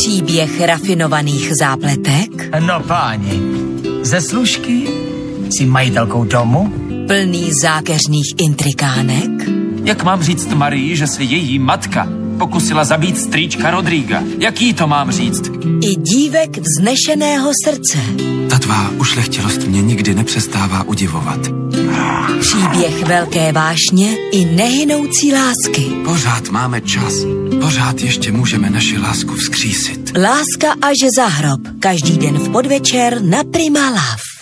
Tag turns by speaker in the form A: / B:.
A: Příběh rafinovaných zápletek.
B: No páni, ze služky si majitelkou domu?
A: Plný zákeřných intrikánek.
C: Jak mám říct Marii, že se její matka pokusila zabít strýčka Rodriga? Jak jí to mám říct?
A: I dívek vznešeného srdce.
D: Ta tvá ušlechtilost mě nikdy nepřestává udivovat.
A: Příběh velké vášně i nehynoucí lásky.
D: Pořád máme čas. Pořád ještě můžeme naši lásku vzkřísit.
A: Láska až za hrob. Každý den v podvečer na Prima Love.